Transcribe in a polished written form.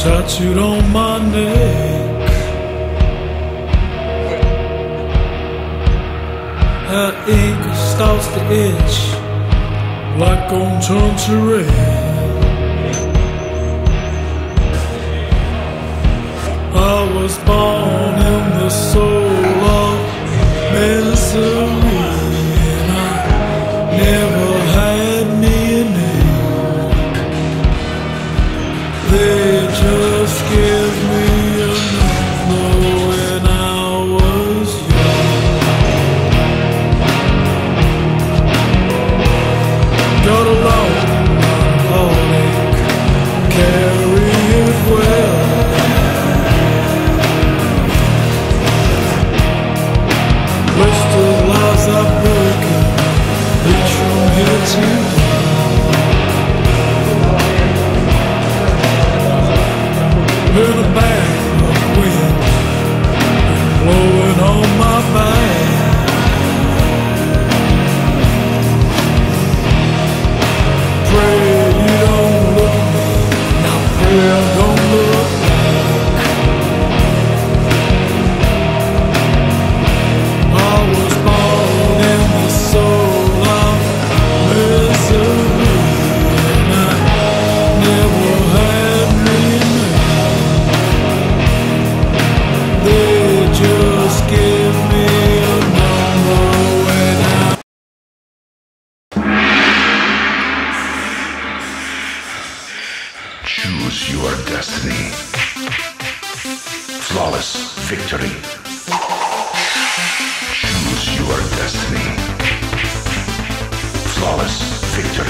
tattooed on my neck. That ink starts to itch like gon' turn to red. I was born in the soul of misery, and I never had me a name. They just give me a number when I was young. Got a long heartache, carry it well. Crystal lies are broken, reach from here to in a bag of wind blowing on my back. Pray you don't look at me, now pray I don't look back. I was born in the soul of misery, and I never had me a name. They just give me a number when I choose your destiny. Flawless victory. Choose your destiny. Flawless victory.